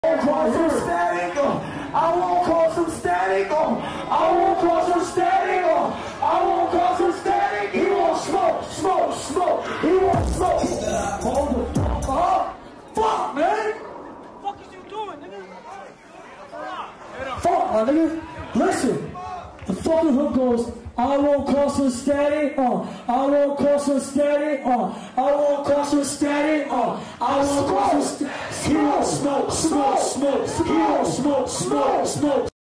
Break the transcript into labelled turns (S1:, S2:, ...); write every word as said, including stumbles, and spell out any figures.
S1: won't cause some static, uh, I won't cause some static, uh, I won't cause some static, uh, I won't cause some static. He won't smoke, smoke, smoke. He won't smoke. Hold the fuck up. Fuck, man.
S2: What the fuck is you doing, nigga?
S1: Fuck, my nigga. Listen. The fucking hook goes, I won't cause some static, uh, I won't cause some static, uh, I won't cause some static, uh, I won't cause some static. He won't smoke, smoke, smoke, he won't smoke, smoke, smoke.